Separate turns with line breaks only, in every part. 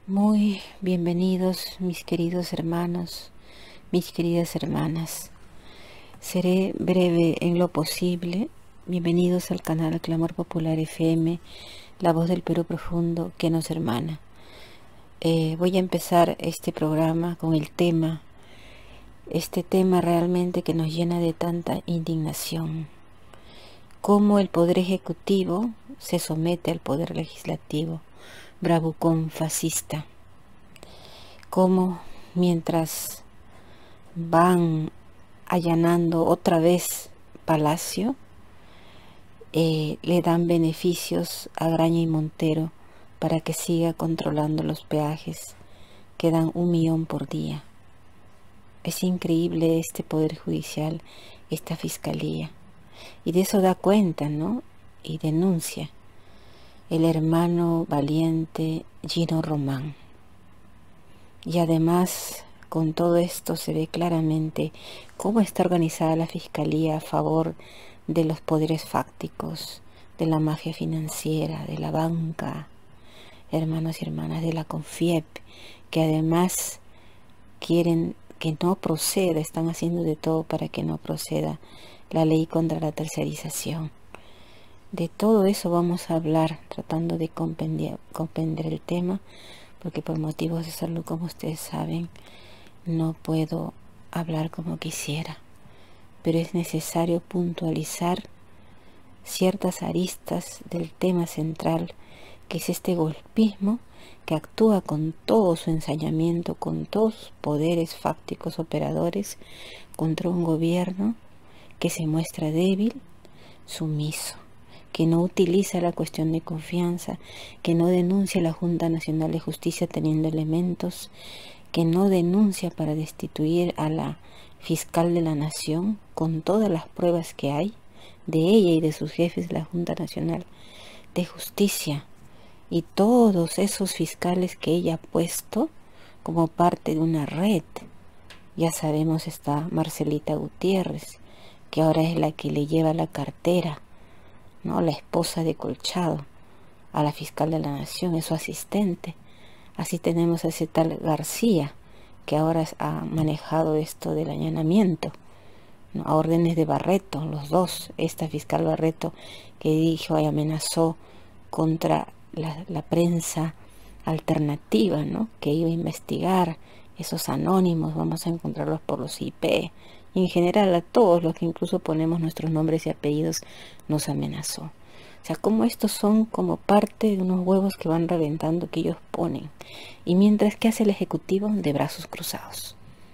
Muy bienvenidos mis queridos hermanos, mis queridas hermanas. Seré breve en lo posible. Bienvenidos al canal Clamor Popular FM, la voz del Perú profundo que nos hermana. Voy a empezar este programa con el tema, este tema realmente que nos llena de tanta indignación. Cómo el Poder Ejecutivo se somete al Poder Legislativo, bravucón fascista. Cómo mientras van allanando otra vez Palacio, le dan beneficios a Graña y Montero para que siga controlando los peajes, que dan 1 millón por día. Es increíble este Poder Judicial, esta Fiscalía. Y de eso da cuenta, ¿no? Y denuncia el hermano valiente Gino Román. Y además, con todo esto se ve claramente cómo está organizada la Fiscalía a favor de los poderes fácticos, de la mafia financiera, de la banca, hermanos y hermanas, de la CONFIEP, que además quieren que no proceda, están haciendo de todo para que no proceda la ley contra la tercerización. De todo eso vamos a hablar, tratando de comprender el tema, porque por motivos de salud, como ustedes saben, no puedo hablar como quisiera, pero es necesario puntualizar ciertas aristas del tema central, que es este golpismo que actúa con todo su ensañamiento, con todos sus poderes fácticos operadores, contra un gobierno que se muestra débil, sumiso, que no utiliza la cuestión de confianza, que no denuncia a la Junta Nacional de Justicia teniendo elementos, que no denuncia para destituir a la fiscal de la Nación con todas las pruebas que hay de ella y de sus jefes de la Junta Nacional de Justicia, y todos esos fiscales que ella ha puesto como parte de una red. Ya sabemos, está Marcelita Gutiérrez, que ahora es la que le lleva la cartera, ¿no? La esposa de Colchado, a la fiscal de la Nación, es su asistente. Así tenemos a ese tal García, que ahora ha manejado esto del allanamiento, ¿no? A órdenes de Barreto, los dos. Esta fiscal Barreto que dijo y amenazó contra la prensa alternativa, ¿no? Que iba a investigar esos anónimos, vamos a encontrarlos por los IP, y en general a todos los que incluso ponemos nuestros nombres y apellidos, nos amenazó. O sea, como estos son como parte de unos huevos que van reventando, que ellos ponen. Y mientras, ¿qué hace el Ejecutivo? De brazos cruzados.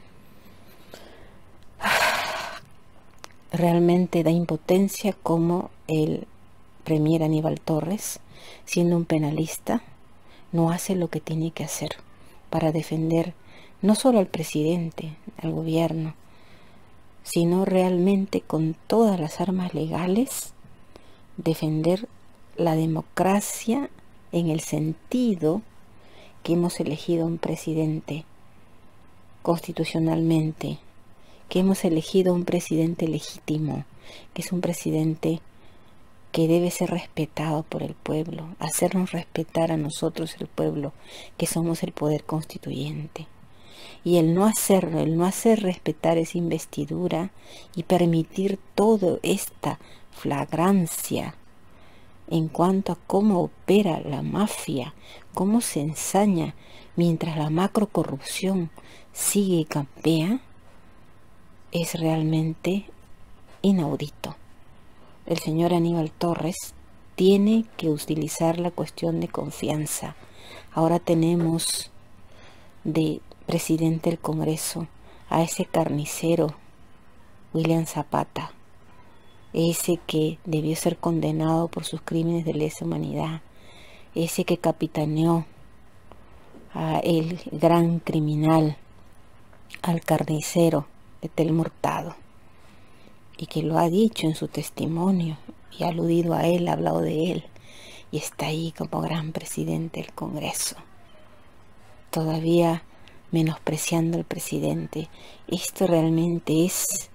Realmente da impotencia como el premier Aníbal Torres, siendo un penalista, no hace lo que tiene que hacer para defender no solo al presidente, al gobierno, sino realmente con todas las armas legales defender la democracia, en el sentido que hemos elegido un presidente constitucionalmente, que hemos elegido un presidente legítimo, que es un presidente que debe ser respetado por el pueblo, hacernos respetar a nosotros el pueblo, que somos el poder constituyente. Y el no hacerlo, el no hacer respetar esa investidura y permitir toda esta flagrancia en cuanto a cómo opera la mafia, cómo se ensaña mientras la macrocorrupción sigue y campea, es realmente inaudito. El señor Aníbal Torres tiene que utilizar la cuestión de confianza. Ahora tenemos de presidente del Congreso a ese carnicero William Zapata, ese que debió ser condenado por sus crímenes de lesa humanidad, ese que capitaneó a el gran criminal, al carnicero de Telmo Hurtado, y que lo ha dicho en su testimonio y ha aludido a él, ha hablado de él, y está ahí como gran presidente del Congreso, todavía menospreciando al presidente. Esto realmente es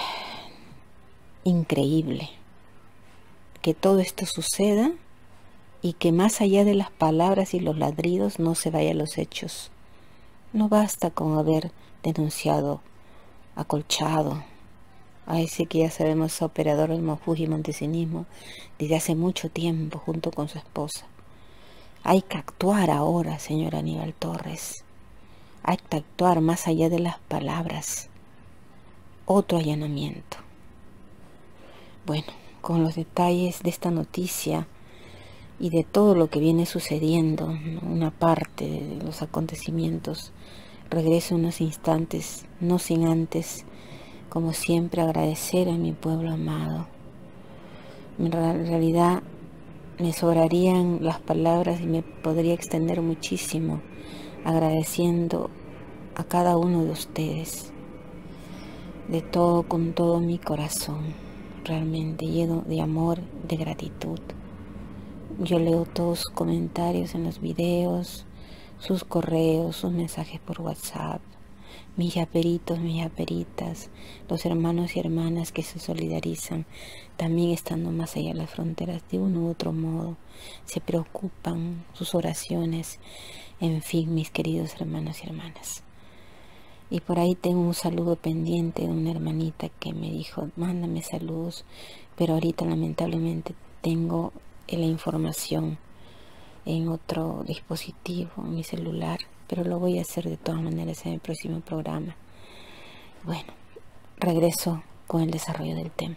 increíble, que todo esto suceda y que más allá de las palabras y los ladridos no se vaya a los hechos. No basta con haber denunciado, acolchado a ese que ya sabemos es operador del Mofuji Montesinismo desde hace mucho tiempo junto con su esposa. Hay que actuar ahora, señor Aníbal Torres. Hay que actuar más allá de las palabras. Otro allanamiento. Bueno, con los detalles de esta noticia y de todo lo que viene sucediendo, ¿no? Una parte de los acontecimientos, regreso unos instantes, no sin antes, como siempre, agradecer a mi pueblo amado. En realidad me sobrarían las palabras y me podría extender muchísimo agradeciendo a cada uno de ustedes, de todo, con todo mi corazón, realmente lleno de amor, de gratitud. Yo leo todos sus comentarios en los videos, sus correos, sus mensajes por WhatsApp, mis yaperitos, mis yaperitas, los hermanos y hermanas que se solidarizan, también estando más allá de las fronteras de uno u otro modo, se preocupan, sus oraciones, en fin, mis queridos hermanos y hermanas. Y por ahí tengo un saludo pendiente de una hermanita que me dijo, mándame saludos, pero ahorita lamentablemente tengo la información en otro dispositivo, en mi celular, pero lo voy a hacer de todas maneras en el próximo programa. Bueno, regreso con el desarrollo del tema.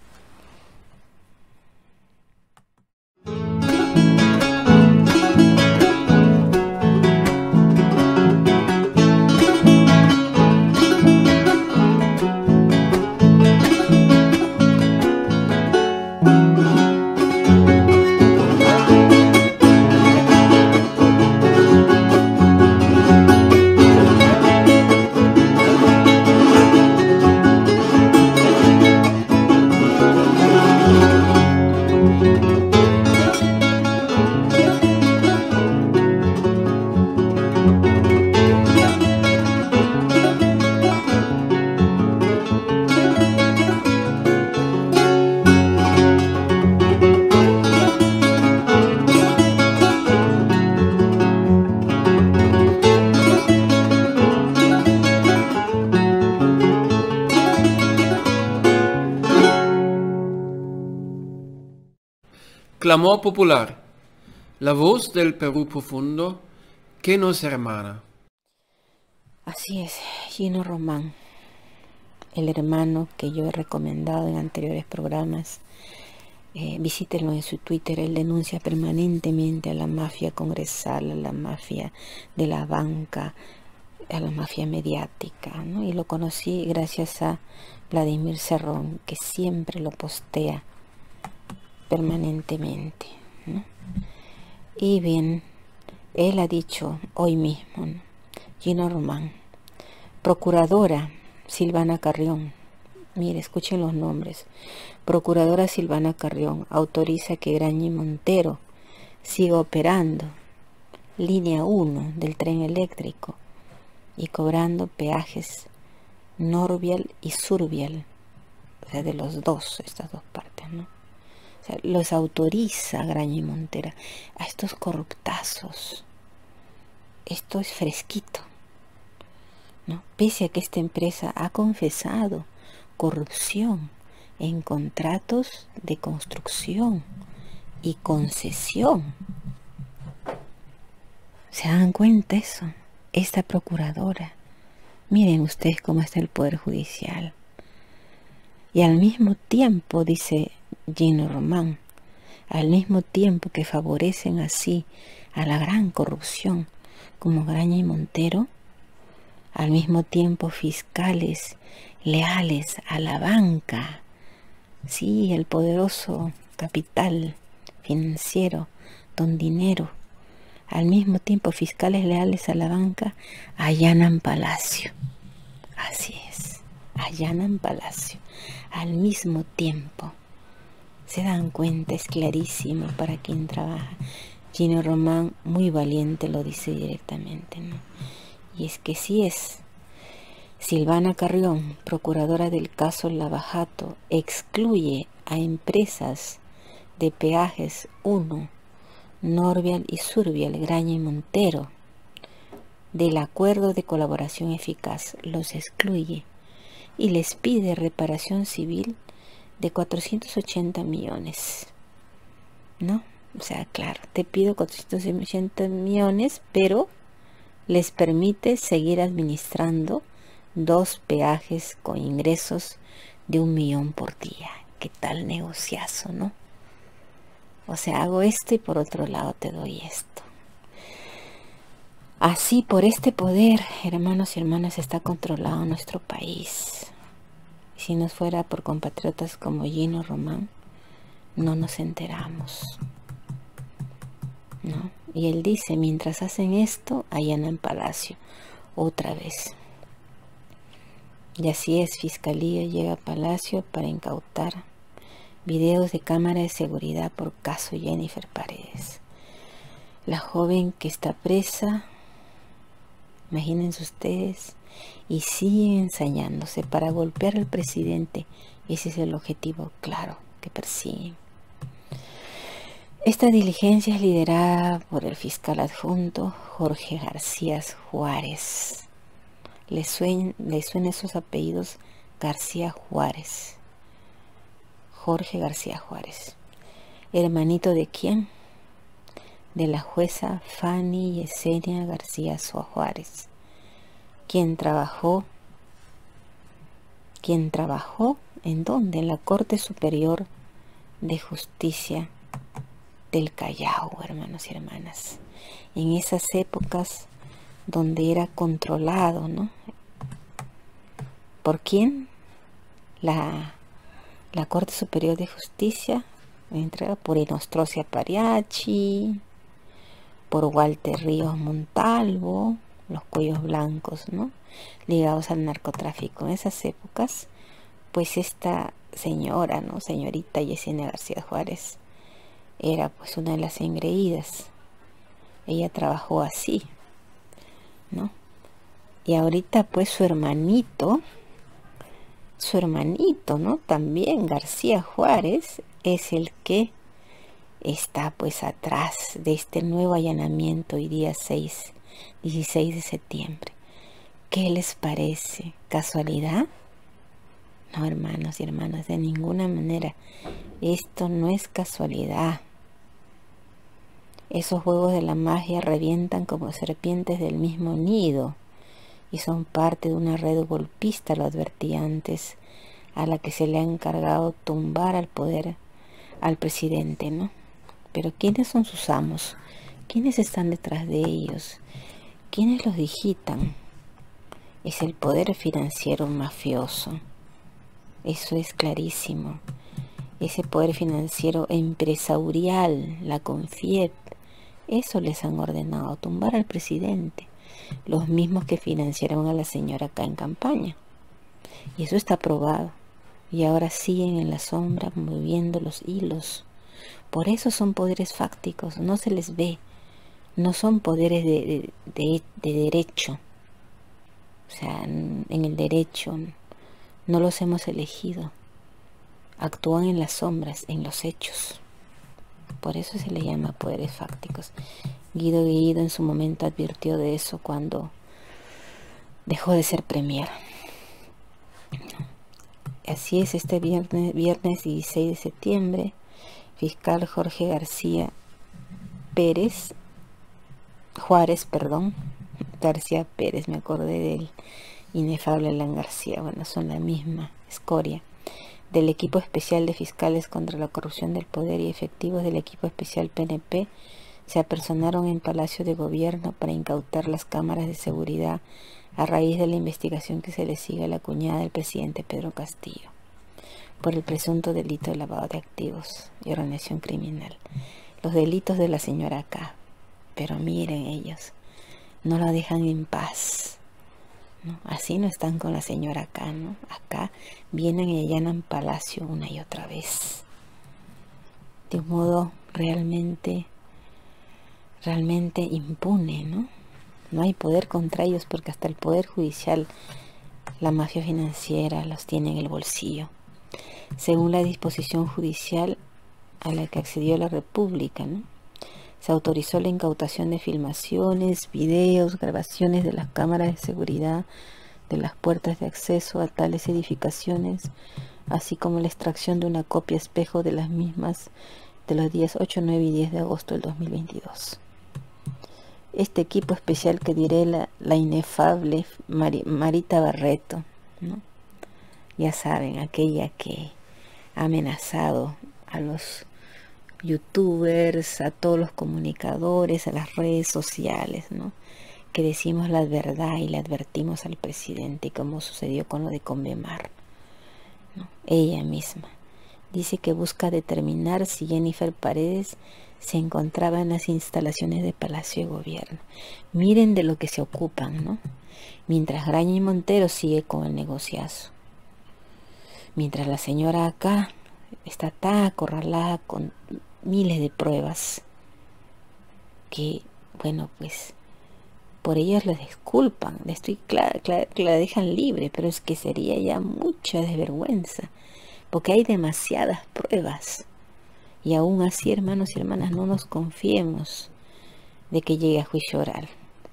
Clamor popular, la voz del Perú profundo que nos hermana.
Así es, Gino Román, el hermano que yo he recomendado en anteriores programas. Visítenlo en su Twitter. Él denuncia permanentemente a la mafia congresal, a la mafia de la banca, a la mafia mediática, ¿no? Y lo conocí gracias a Vladimir Cerrón, que siempre lo postea permanentemente, ¿no? Y bien, él ha dicho hoy mismo, ¿no? Gino Román, procuradora Silvana Carrión, mire, escuchen los nombres. Procuradora Silvana Carrión autoriza que Graña y Montero siga operando línea 1 del tren eléctrico y cobrando peajes Norvial y Survial, o sea, de los dos, estas dos partes, ¿no? O sea, los autoriza Graña y Montero a estos corruptazos. Esto es fresquito, ¿no? Pese a que esta empresa ha confesado corrupción en contratos de construcción y concesión. ¿Se dan cuenta eso? Esta procuradora. Miren ustedes cómo está el Poder Judicial. Y al mismo tiempo, dice Gino Román, al mismo tiempo que favorecen así a la gran corrupción como Graña y Montero, al mismo tiempo fiscales leales a la banca, sí, el poderoso capital financiero, don dinero, al mismo tiempo fiscales leales a la banca, allanan Palacio. Así es, allanan Palacio. Al mismo tiempo, se dan cuenta, es clarísimo para quien trabaja. Gino Román, muy valiente, lo dice directamente, ¿no? Y es que sí es. Silvana Carrión, procuradora del caso Lavajato, excluye a empresas de peajes 1, Norvial y Survial, Graña y Montero, del acuerdo de colaboración eficaz, los excluye y les pide reparación civil de 480 millones, ¿no? O sea, claro, te pido 480 millones, pero les permite seguir administrando 2 peajes con ingresos de 1 millón por día. ¿Qué tal negociazo, no? O sea, hago esto y por otro lado te doy esto. Así, por este poder, hermanos y hermanas, está controlado nuestro país. Si no fuera por compatriotas como Gino Román, no nos enteramos, ¿no? Y él dice, mientras hacen esto, allanan Palacio otra vez. Y así es, Fiscalía llega a Palacio para incautar videos de cámara de seguridad por caso Jennifer Paredes. La joven que está presa, imagínense ustedes, y sigue ensayándose para golpear al presidente. Ese es el objetivo claro que persiguen. Esta diligencia es liderada por el fiscal adjunto Jorge García Juárez. ¿Le suenan esos apellidos? García Juárez. Jorge García Juárez. ¿Hermanito de quién? De la jueza Fanny Yesenia García Juárez, quien trabajó ¿en dónde? En la Corte Superior de Justicia del Callao, hermanos y hermanas. En esas épocas donde era controlado, ¿no? ¿Por quién? La Corte Superior de Justicia, entrega por Inostrocia Pariachi, por Walter Ríos Montalvo, los cuellos blancos, ¿no? Ligados al narcotráfico. En esas épocas, pues esta señora, ¿no? Señorita Yesenia García Juárez, era pues una de las engreídas. Ella trabajó así, ¿no? Y ahorita pues su hermanito, ¿no? También García Juárez es el que está pues atrás de este nuevo allanamiento hoy día 16 de septiembre. ¿Qué les parece? ¿Casualidad? No, hermanos y hermanas, de ninguna manera. Esto no es casualidad. Esos juegos de la magia revientan como serpientes del mismo nido y son parte de una red golpista, lo advertí antes, a la que se le ha encargado tumbar al poder al presidente, ¿no? Pero ¿quiénes son sus amos? ¿Quiénes están detrás de ellos? ¿Quiénes los digitan? Es el poder financiero mafioso. Eso es clarísimo. Ese poder financiero empresarial, la CONFIEP, eso les han ordenado, tumbar al presidente. Los mismos que financiaron a la señora acá en campaña. Y eso está probado. Y ahora siguen en la sombra moviendo los hilos. Por eso son poderes fácticos, no se les ve. No son poderes de derecho. O sea, en el derecho no los hemos elegido. Actúan en las sombras, en los hechos. Por eso se le llama poderes fácticos. Guido Guido en su momento advirtió de eso cuando dejó de ser premier. Así es, este viernes 16 de septiembre, fiscal Jorge Juárez, García Pérez, me acordé del inefable Alan García, bueno, son la misma escoria, del equipo especial de fiscales contra la corrupción del poder y efectivos del equipo especial PNP, se apersonaron en Palacio de Gobierno para incautar las cámaras de seguridad a raíz de la investigación que se le sigue a la cuñada del presidente Pedro Castillo por el presunto delito de lavado de activos y organización criminal. Los delitos de la señora acá, pero miren ellos, no la dejan en paz, ¿no? Así no están con la señora acá, ¿no? Acá vienen y allanan Palacio una y otra vez, de un modo realmente impune, ¿no? No hay poder contra ellos porque hasta el poder judicial, la mafia financiera los tiene en el bolsillo. Según la disposición judicial a la que accedió la República, ¿no? Se autorizó la incautación de filmaciones, videos, grabaciones de las cámaras de seguridad de las puertas de acceso a tales edificaciones, así como la extracción de una copia espejo de las mismas de los días 8, 9 y 10 de agosto del 2022. Este equipo especial que diré la inefable Marita Barreto, ¿no? Ya saben, aquella que ha amenazado a los youtubers, a todos los comunicadores, a las redes sociales, ¿no? Que decimos la verdad y le advertimos al presidente, como sucedió con lo de Convemar, ¿no? Ella misma dice que busca determinar si Jennifer Paredes se encontraba en las instalaciones de Palacio de Gobierno. Miren de lo que se ocupan, ¿no? Mientras Graña y Montero sigue con el negociazo. Mientras la señora acá está tan acorralada con miles de pruebas que, bueno, pues por ellas la disculpan, la dejan libre, pero es que sería ya mucha desvergüenza, porque hay demasiadas pruebas. Y aún así, hermanos y hermanas, no nos confiemos de que llegue a juicio oral.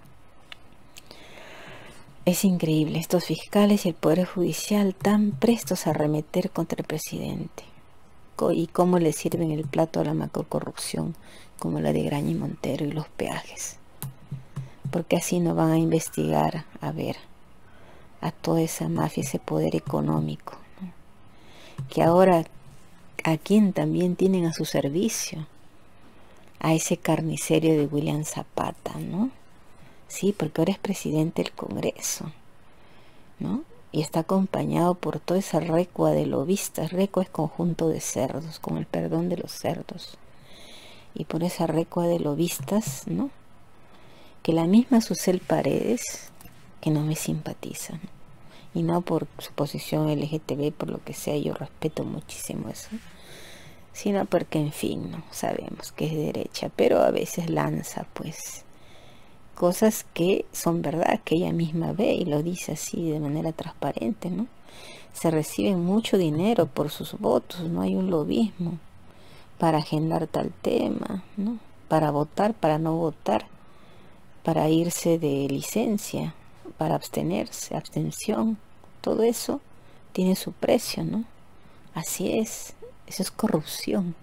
Es increíble, estos fiscales y el Poder Judicial tan prestos a arremeter contra el presidente. Y cómo le sirven el plato a la macrocorrupción, como la de Graña y Montero y los peajes. Porque así no van a investigar, a ver, a toda esa mafia, ese poder económico, ¿no? Que ahora, a quien también tienen a su servicio, a ese carnicero de William Zapata, ¿no? Sí, porque ahora es presidente del Congreso, ¿no? Y está acompañado por toda esa recua de lobistas. Recua es conjunto de cerdos, con el perdón de los cerdos. Y por esa recua de lobistas, ¿no? Que la misma Susel Paredes, que no me simpatiza, ¿no? Y no por su posición LGTB, por lo que sea, yo respeto muchísimo eso, sino porque, en fin, no sabemos que es derecha, pero a veces lanza, pues, cosas que son verdad, que ella misma ve y lo dice así de manera transparente, ¿no? Se reciben mucho dinero por sus votos, no hay un lobismo para agendar tal tema, ¿no? Para votar, para no votar, para irse de licencia, para abstenerse, abstención, todo eso tiene su precio, ¿no? Así es, eso es corrupción.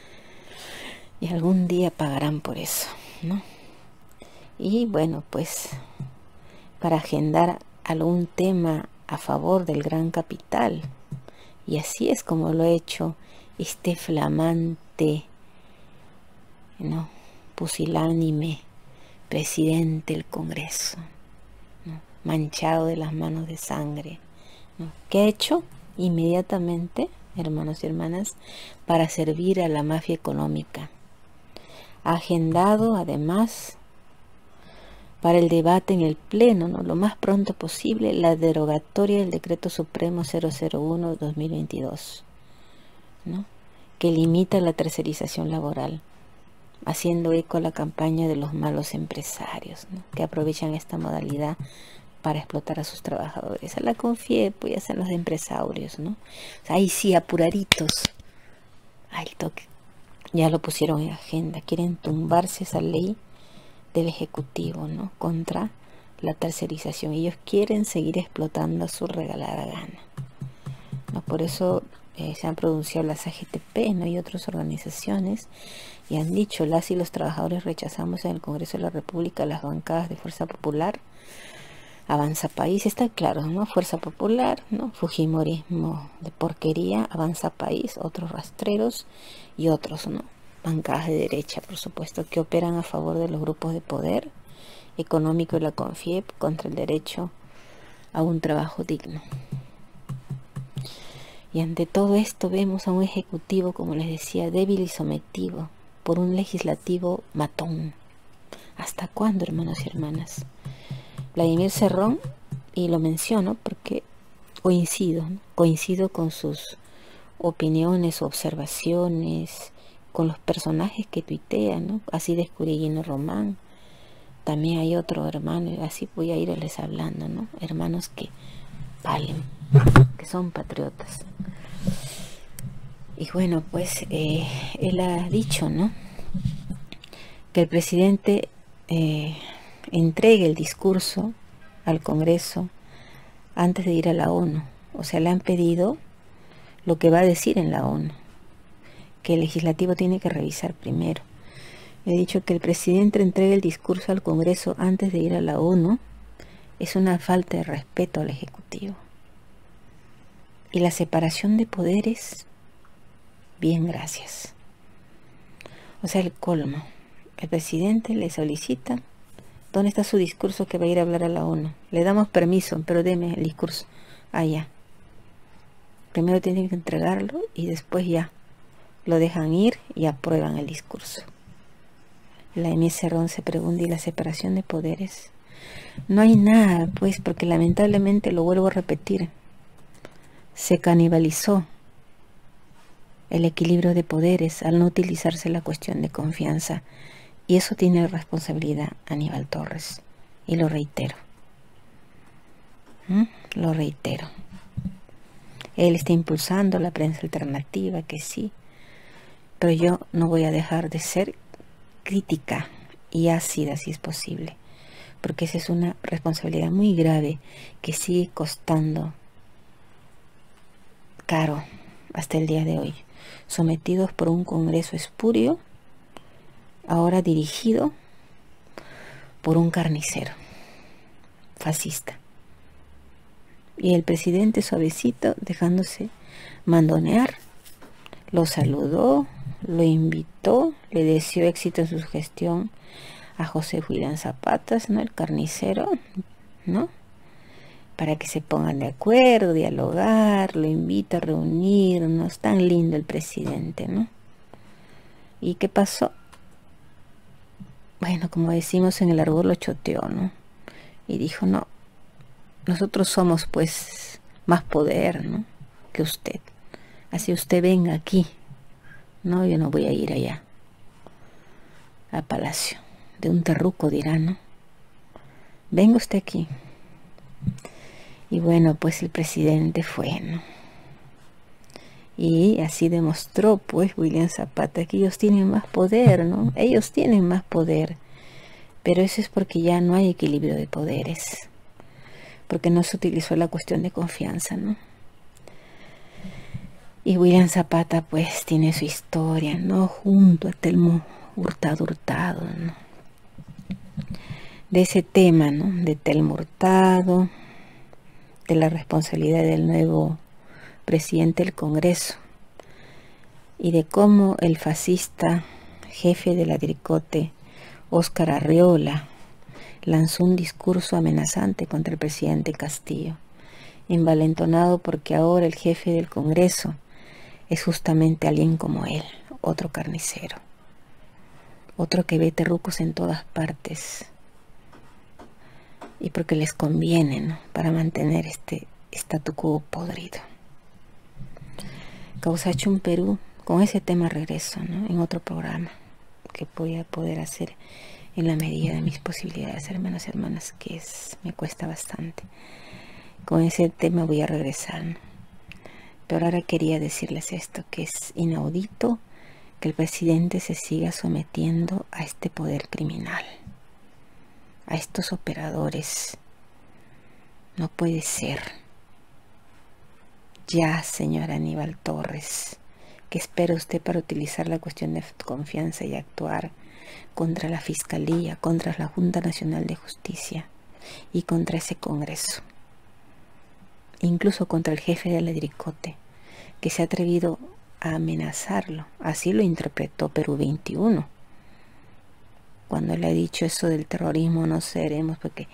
Y algún día pagarán por eso, ¿no? Y bueno, pues para agendar algún tema a favor del gran capital. Y así es como lo ha hecho este flamante, ¿no?, pusilánime presidente del Congreso, ¿no?, manchado de las manos de sangre, ¿no? ¿Qué ha hecho? Inmediatamente, hermanos y hermanas, para servir a la mafia económica. Ha agendado además para el debate en el Pleno, ¿no?, lo más pronto posible, la derogatoria del Decreto Supremo 001-2022, ¿no?, que limita la tercerización laboral, haciendo eco a la campaña de los malos empresarios, ¿no?, que aprovechan esta modalidad para explotar a sus trabajadores. A la CONFIEP, pues ya son los empresarios, ¿no? O sea, ahí sí, apuraditos. Ay, el toque. Ya lo pusieron en agenda. Quieren tumbarse esa ley del Ejecutivo, ¿no?, contra la tercerización. Ellos quieren seguir explotando a su regalada gana, ¿no? Por eso se han pronunciado las AGTP, ¿no?, y otras organizaciones, y han dicho: las y los trabajadores rechazamos en el Congreso de la República las bancadas de Fuerza Popular, Avanza País, está claro, ¿no?, Fuerza Popular, ¿no?, Fujimorismo de porquería, Avanza País, otros rastreros y otros, ¿no?, bancadas de derecha, por supuesto, que operan a favor de los grupos de poder económico y la CONFIEP contra el derecho a un trabajo digno. Y ante todo esto vemos a un ejecutivo, como les decía, débil y sometido por un legislativo matón. ¿Hasta cuándo, hermanos y hermanas? Vladimir Cerrón, y lo menciono porque coincido con sus opiniones, observaciones, con los personajes que tuitean, ¿no? Así descubrí Gino Román. También hay otro hermano, y así voy a irles hablando, ¿no? Hermanos que valen, que son patriotas. Y bueno, pues él ha dicho, ¿no?, que el presidente entregue el discurso al Congreso antes de ir a la ONU. O sea, le han pedido lo que va a decir en la ONU, que el legislativo tiene que revisar primero. He dicho que el presidente entregue el discurso al Congreso antes de ir a la ONU es una falta de respeto al Ejecutivo. Y la separación de poderes, bien, gracias. O sea, el colmo. El presidente le solicita, ¿dónde está su discurso que va a ir a hablar a la ONU? Le damos permiso, pero deme el discurso. Ya. Primero tienen que entregarlo y después ya lo dejan ir y aprueban el discurso. La Emi Cerrón se pregunta, ¿y la separación de poderes? No hay nada, pues, porque lamentablemente, lo vuelvo a repetir, se canibalizó el equilibrio de poderes al no utilizarse la cuestión de confianza. Y eso tiene responsabilidad Aníbal Torres. Y lo reitero. Lo reitero. Él está impulsando la prensa alternativa, que sí. Pero yo no voy a dejar de ser crítica y ácida si es posible. Porque esa es una responsabilidad muy grave que sigue costando caro hasta el día de hoy. Sometidos por un Congreso espurio, ahora dirigido por un carnicero fascista. Y el presidente suavecito, dejándose mandonear, lo saludó, lo invitó, le deseó éxito en su gestión a José William Zapata, ¿no? El carnicero, ¿no? Para que se pongan de acuerdo, dialogar, lo invita a reunirnos. Tan lindo el presidente, ¿no? ¿Y qué pasó? Bueno, como decimos en el argot, lo choteó, ¿no? Y dijo, no, nosotros somos pues más poder, ¿no?, que usted. Así usted venga aquí. No, yo no voy a ir allá a Palacio. De un terruco dirá, ¿no? Venga usted aquí. Y bueno, pues el presidente fue, ¿no? Y así demostró, pues, William Zapata, que ellos tienen más poder, ¿no? Ellos tienen más poder. Pero eso es porque ya no hay equilibrio de poderes. Porque no se utilizó la cuestión de confianza, ¿no? Y William Zapata, pues, tiene su historia, ¿no? Junto a Telmo Hurtado, ¿no? De ese tema, ¿no? De Telmo Hurtado, de la responsabilidad del nuevo presidente del Congreso y de cómo el fascista jefe de la Tricote, Óscar Arreola, lanzó un discurso amenazante contra el presidente Castillo, envalentonado porque ahora el jefe del Congreso es justamente alguien como él, otro carnicero, otro que ve terrucos en todas partes, y porque les conviene, ¿no?, para mantener este statu quo podrido. Causachum Perú, con ese tema regreso, ¿no?, en otro programa que voy a poder hacer en la medida de mis posibilidades, hermanas, que me cuesta bastante. Con ese tema voy a regresar, ¿no? Pero ahora quería decirles esto, que es inaudito que el presidente se siga sometiendo a este poder criminal, a estos operadores. No puede ser. Ya, señora Aníbal Torres, ¿qué espera usted para utilizar la cuestión de confianza y actuar contra la Fiscalía, contra la Junta Nacional de Justicia y contra ese Congreso? Incluso contra el jefe de la Tricote, que se ha atrevido a amenazarlo. Así lo interpretó Perú 21. Cuando le ha dicho eso del terrorismo no seremos, porque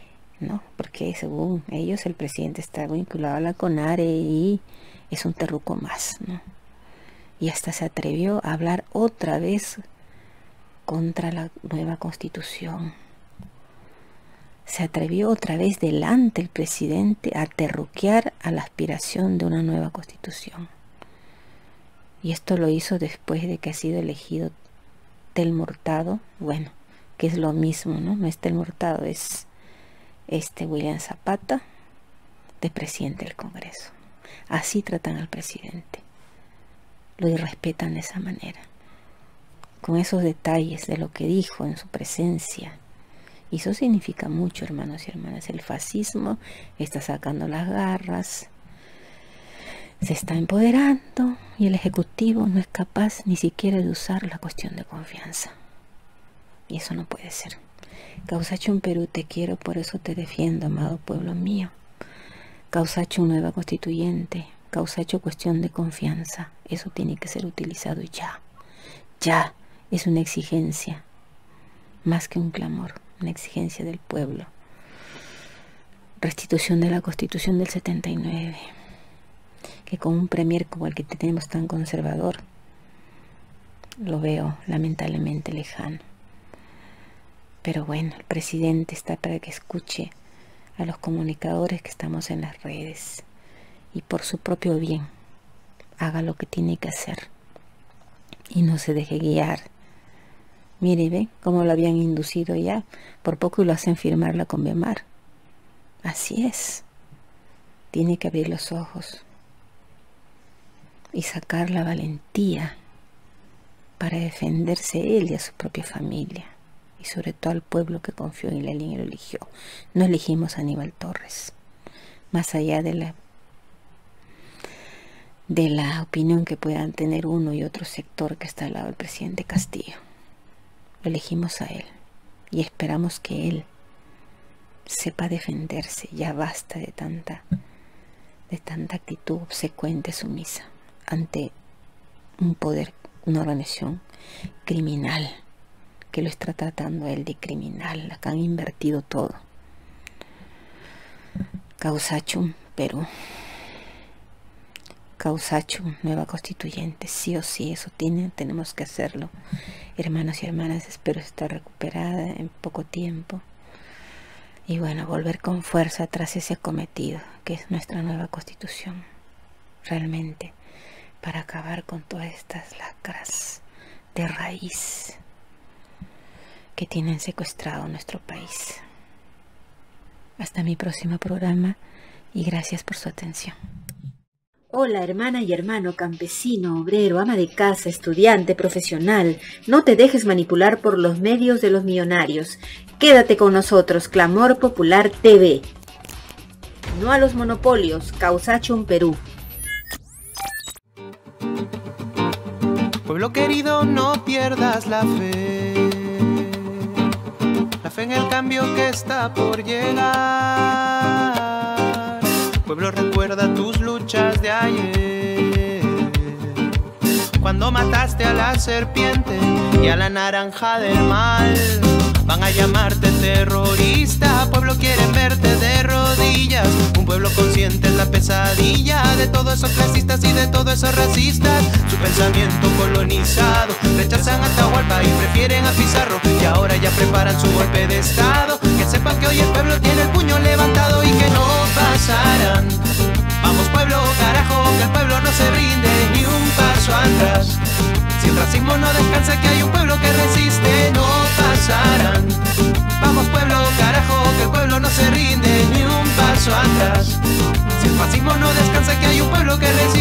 según ellos el presidente está vinculado a la CONARE y es un terruco más, ¿no? Y hasta se atrevió a hablar otra vez contra la nueva Constitución. Se atrevió otra vez delante el presidente a terruquear a la aspiración de una nueva Constitución. Y esto lo hizo después de que ha sido elegido Telmo Hurtado, bueno, que es lo mismo, ¿no? No es Telmo Hurtado, es William Zapata, de presidente del Congreso. Así tratan al presidente. Lo irrespetan de esa manera. con esos detalles de lo que dijo en su presencia. Y eso significa mucho, hermanos y hermanas. El fascismo está sacando las garras, se está empoderando y el Ejecutivo no es capaz ni siquiera de usar la cuestión de confianza. Y eso no puede ser. Causacho, en Perú te quiero, por eso te defiendo, amado pueblo mío. Causacho, nueva constituyente. Causacho, cuestión de confianza. Eso tiene que ser utilizado ya. Ya es una exigencia, más que un clamor, una exigencia del pueblo. Restitución de la Constitución del 79, que con un premier como el que tenemos tan conservador, lo veo lamentablemente lejano. Pero bueno, el presidente está para que escuche a los comunicadores que estamos en las redes y por su propio bien haga lo que tiene que hacer y no se deje guiar. Mire, ve cómo lo habían inducido ya, por poco y lo hacen firmar la Conviemar. Así es, tiene que abrir los ojos y sacar la valentía para defenderse él y a su propia familia, y sobre todo al pueblo que confió en él y lo eligió. No elegimos a Aníbal Torres, más allá de la opinión que puedan tener uno y otro sector que está al lado del presidente Castillo. Lo elegimos a él y esperamos que él sepa defenderse. Ya basta de tanta actitud obsecuente, sumisa ante un poder, una organización criminal que lo está tratando a él de criminal. Acá han invertido todo. Causacho, Perú. Causacho, nueva constituyente. Sí o sí, eso tenemos que hacerlo. Hermanos y hermanas, espero estar recuperada en poco tiempo. Y bueno, volver con fuerza tras ese cometido, que es nuestra nueva constitución. Realmente, para acabar con todas estas lacras de raíz que tienen secuestrado nuestro país. Hasta mi próximo programa y gracias por su atención.
Hola, hermana y hermano, campesino, obrero, ama de casa, estudiante, profesional. No te dejes manipular por los medios de los millonarios. Quédate con nosotros, Clamor Popular TV. No a los monopolios, Causacho, Perú.
Pueblo querido, no pierdas la fe en el cambio que está por llegar. Pueblo, recuerda tus luchas de ayer, cuando mataste a la serpiente y a la naranja del mal. Van a llamarte terrorista, pueblo, quieren verte de rodillas. Un pueblo consciente es la pesadilla de todos esos clasistas y de todos esos racistas. Su pensamiento colonizado, rechazan a Atahualpa y prefieren a Pizarro, y ahora ya preparan su golpe de estado. Que sepan que hoy el pueblo tiene el puño levantado y que no pasarán. Vamos pueblo, carajo, que el pueblo no se rinde ni un paso atrás. Si el racismo no descansa, que hay un pueblo que resiste, no pasarán. Vamos pueblo, carajo, que el pueblo no se rinde ni un paso atrás. Si el fascismo no descansa, que hay un pueblo que resiste.